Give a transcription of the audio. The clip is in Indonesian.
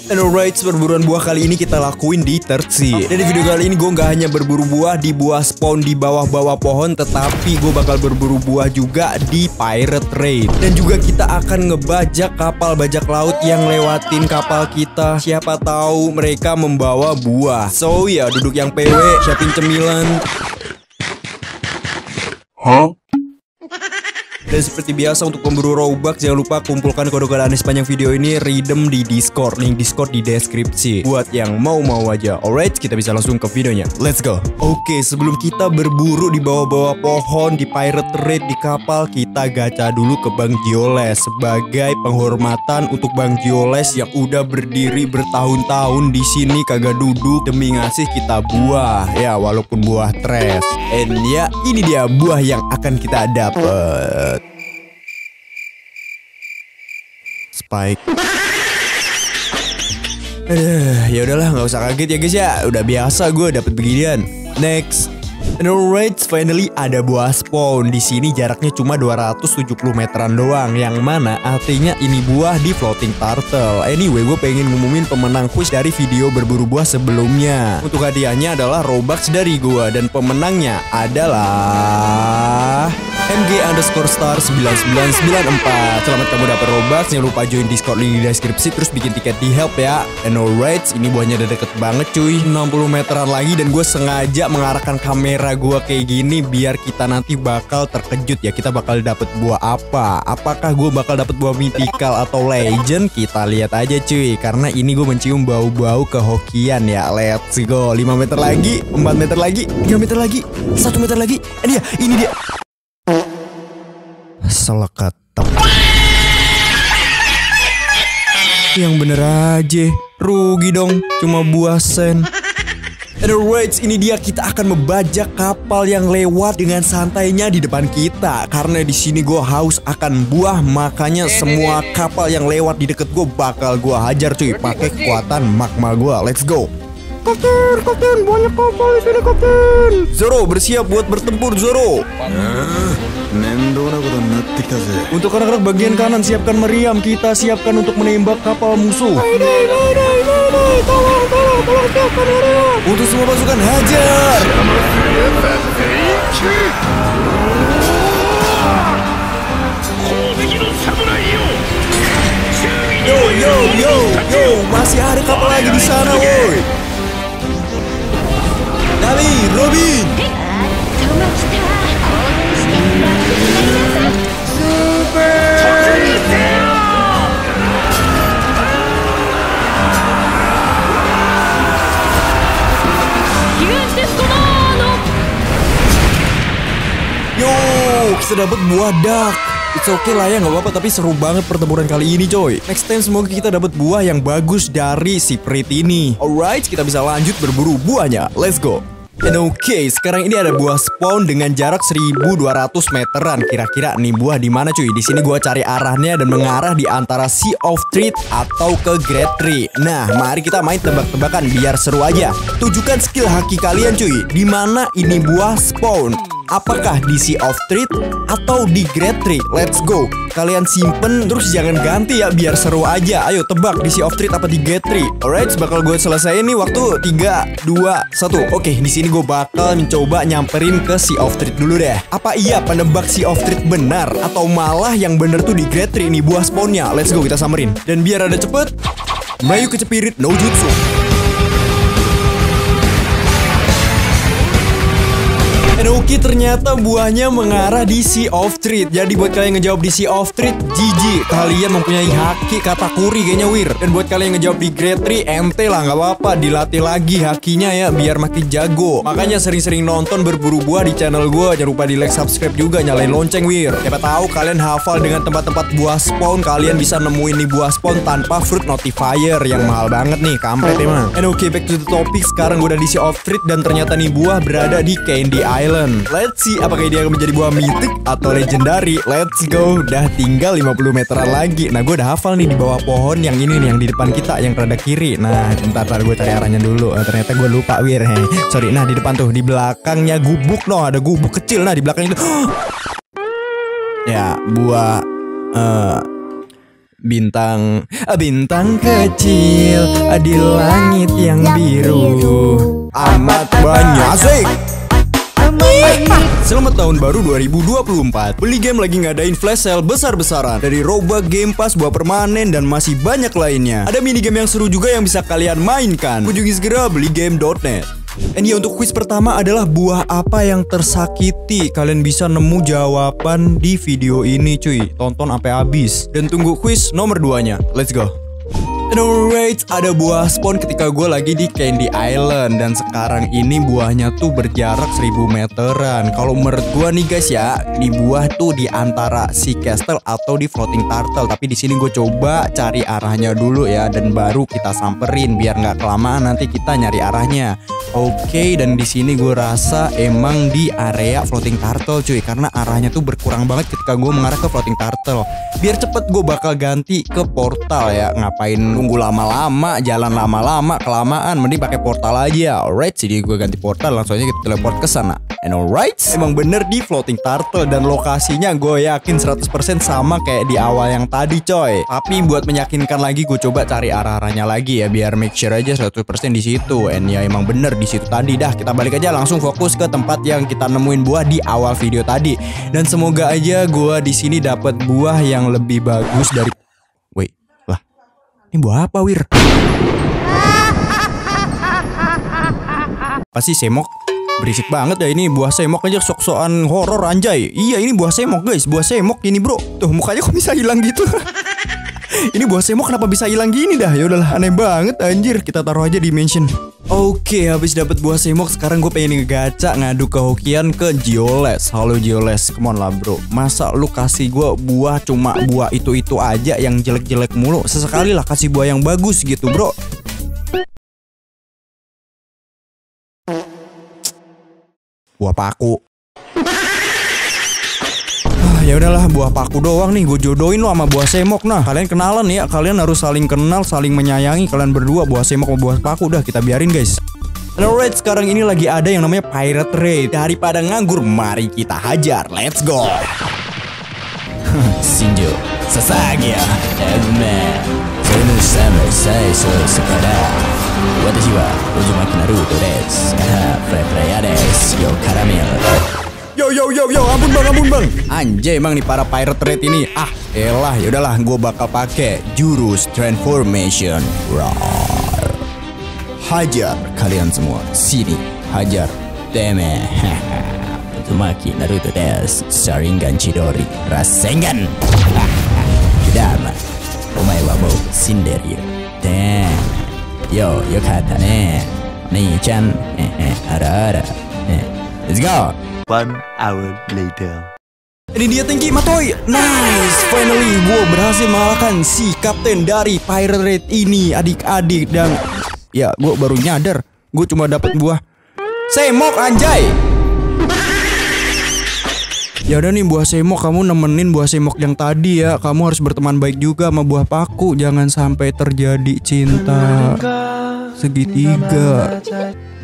And alright, perburuan buah kali ini kita lakuin di third sea. Dan di video kali ini gue nggak hanya berburu buah di buah spawn di bawah-bawah pohon, tetapi gue bakal berburu buah juga di pirate raid. Dan juga kita akan ngebajak kapal bajak laut yang lewatin kapal kita. Siapa tahu mereka membawa buah. So ya, duduk yang PW, siapin cemilan. Dan seperti biasa untuk pemburu Robux, jangan lupa kumpulkan kode-kode aneh sepanjang video ini, redeem di Discord. Link Discord di deskripsi buat yang mau aja. Alright, kita bisa langsung ke videonya. Let's go. Oke, sebelum kita berburu di bawah-bawah pohon, di pirate raid, di kapal, kita gacha dulu ke Bang Gioles sebagai penghormatan untuk Bang Gioles yang udah berdiri bertahun-tahun di sini kagak duduk demi ngasih kita buah. Ya, walaupun buah trash. And ya, ini dia buah yang akan kita dapet. Spike. Ya udahlah, nggak usah kaget ya guys ya. Udah biasa gue dapet beginian. Next. And alright, finally ada buah spawn. Di sini jaraknya cuma 270 meteran doang, yang mana artinya ini buah di floating turtle. Anyway, gue pengen ngumumin pemenang quiz dari video berburu buah sebelumnya. Untuk hadiahnya adalah Robux dari gue, dan pemenangnya adalah MG_star 9994. Selamat kamu dapat Robux. Jangan lupa join Discord, link di deskripsi. Terus bikin tiket di help ya. And alright, ini buahnya udah deket banget cuy, 60 meteran lagi. Dan gue sengaja mengarahkan kamera gue kayak gini biar kita nanti bakal terkejut ya. Kita bakal dapet buah apa? Apakah gue bakal dapet buah mythical atau legend? Kita lihat aja cuy, karena ini gue mencium bau-bau kehokian ya. Let's go. 5 meter lagi, 4 meter lagi, 3 meter lagi, 1 meter lagi. Ini dia. Selekat. Yang bener aja, rugi dong, cuma buah sen. And alright, ini dia, kita akan membajak kapal yang lewat dengan santainya di depan kita. Karena di sini gue haus akan buah, makanya semua kapal yang lewat di deket gue bakal gue hajar cuy, pakai kekuatan magma gue. Let's go. Kapten, banyak kapal di sini kapten. Zoro, bersiap buat bertempur Zoro. Untuk anak-anak bagian kanan, siapkan meriam. Kita siapkan untuk menembak kapal musuh. Tolong siapkan meriam. Untuk semua pasukan, hajar. Yo, masih ada kapal lagi di sana, woi. Nami, Robin. Yo, kita dapat buah duck. It's okay lah ya, nggak apa-apa, tapi seru banget pertempuran kali ini coy. Next time semoga kita dapat buah yang bagus dari si Prit ini. Alright, kita bisa lanjut berburu buahnya. Let's go. And okay, sekarang ini ada buah spawn dengan jarak 1200 meteran. Kira-kira nih buah di mana cuy? Di sini gua cari arahnya dan mengarah di antara Sea of Threat atau ke Great Tree. Nah, mari kita main tebak-tebakan biar seru aja. Tunjukkan skill haki kalian cuy. Di mana ini buah spawn? Apakah di Sea of Threat atau di Great Tree? Let's go. Kalian simpen terus jangan ganti ya biar seru aja. Ayo tebak di Sea of Threat apa di Great Tree. Alright, bakal gue selesai nih waktu 3, 2, 1. Oke, di sini gue bakal mencoba nyamperin ke Sea of Threat dulu deh. Apa iya penebak Sea of Threat benar atau malah yang bener tuh di Great Tree ini buah spawnnya? Let's go, kita samperin. Dan biar ada cepet, Melayu kecepirit no jutsu. Oke, ternyata buahnya mengarah di Sea of Threat. Jadi buat kalian yang ngejawab di Sea of Threat, GG, kalian mempunyai haki katakuri kayaknya wir. Dan buat kalian yang ngejawab di Great Tree, ente lah, nggak apa-apa, dilatih lagi hakinya ya biar makin jago. Makanya sering-sering nonton berburu buah di channel gue. Jangan lupa di like, subscribe juga, nyalain lonceng wir. Siapa tahu kalian hafal dengan tempat-tempat buah spawn, kalian bisa nemuin nih buah spawn tanpa fruit notifier yang mahal banget nih, kampret emang. And okay, back to the topic. Sekarang gue udah di Sea of Threat dan ternyata nih buah berada di Candy Island. Let's see apakah dia akan menjadi buah mythic atau legendary. Let's go. Udah tinggal 50 meteran lagi. Nah, gue udah hafal nih di bawah pohon yang ini nih, yang di depan kita, yang rada kiri. Nah, bentar gue cari arahnya dulu. Ternyata gue lupa wir. Sorry. Nah, di depan tuh, di belakangnya gubuk. No, ada gubuk kecil. Nah, di belakang itu ya buah Bintang, bintang kecil di langit yang biru amat banyak. Asik. Selamat tahun baru 2024. Beli game lagi ngadain flash sale besar-besaran. Dari Robux, Game Pass, buah permanen, dan masih banyak lainnya. Ada mini game yang seru juga yang bisa kalian mainkan. Kunjungi segera beligame.net. And ya, untuk quiz pertama adalah buah apa yang tersakiti. Kalian bisa nemu jawaban di video ini cuy. Tonton sampai habis. Dan tunggu quiz nomor 2-nya. Let's go. And alright, ada buah spawn ketika gue lagi di Candy Island. Dan sekarang ini buahnya tuh berjarak 1000 meteran. Kalau menurut gue nih guys ya, di buah tuh di antara si Castle atau di Floating Turtle. Tapi di sini gue coba cari arahnya dulu ya, dan baru kita samperin biar nggak kelamaan nanti kita nyari arahnya. Oke, dan di sini gue rasa emang di area Floating Turtle cuy, karena arahnya tuh berkurang banget ketika gue mengarah ke Floating Turtle. Biar cepet gue bakal ganti ke portal ya. Ngapain nunggu lama-lama, jalan lama-lama, kelamaan, mending pakai portal aja. Alright, jadi gue ganti portal, langsung aja kita teleport ke sana. And alright, emang bener di Floating Turtle, dan lokasinya gue yakin 100% sama kayak di awal yang tadi coy. Tapi buat meyakinkan lagi, gue coba cari arah-arahnya lagi ya, biar make sure aja 100% di situ. And ya emang bener di situ tadi. Dah, kita balik aja langsung fokus ke tempat yang kita nemuin buah di awal video tadi. Dan semoga aja gue di sini dapat buah yang lebih bagus dari. Wait, lah, ini buah apa Wir? Pasti semok. Berisik banget ya ini, buah semok aja sok-sokan horor anjay. Iya, ini buah semok guys, buah semok ini bro. Tuh mukanya kok bisa hilang gitu. Ini buah semok kenapa bisa hilang gini dah? Ya udahlah, aneh banget anjir. Kita taruh aja di mention. Oke, habis dapat buah semok, sekarang gue pengen ngegaca ngadu kehokian ke Gioles. Halo Gioles, come on lah bro. Masa lu kasih gue buah cuma buah itu-itu aja yang jelek-jelek mulu? Sesekali lah kasih buah yang bagus gitu bro. Buah paku. Ya udahlah, buah paku doang nih gue jodohin lo sama buah semok. Nah, kalian kenalan ya, kalian harus saling kenal, saling menyayangi kalian berdua, buah semok sama buah paku. Udah kita biarin guys. Alright, sekarang ini lagi ada yang namanya Pirate Raid. Daripada nganggur, mari kita hajar. Let's go. Shinjo, Sasagia, Eggman, Zeno Summer, Saiso, Sakada. Watashi wa Uzumaki Naruto desu. Play desu. Yo Caramel. Yo, ampun bang. Anjay, emang nih para Pirate Raid ini. Ah, elah, yaudahlah, gue bakal pakai jurus transformation. Roar. Hajar kalian semua, sini, hajar. Deme. Uzumaki Naruto desu. Sharingan Chidori, Rasengan. Kudama, omae wa mou shinderu yo. Damn. Yo, yokata ne. Nii-chan, ara. Let's go. 1 hour later. Ini dia Tengki Matoy. Nice, finally gue berhasil mengalahkan si kapten dari Pirate Raid ini, adik-adik. Dan ya gue baru nyadar gue cuma dapat buah semok anjay. Ya udah nih buah semok, kamu nemenin buah semok yang tadi ya. Kamu harus berteman baik juga sama buah paku. Jangan sampai terjadi cinta segitiga.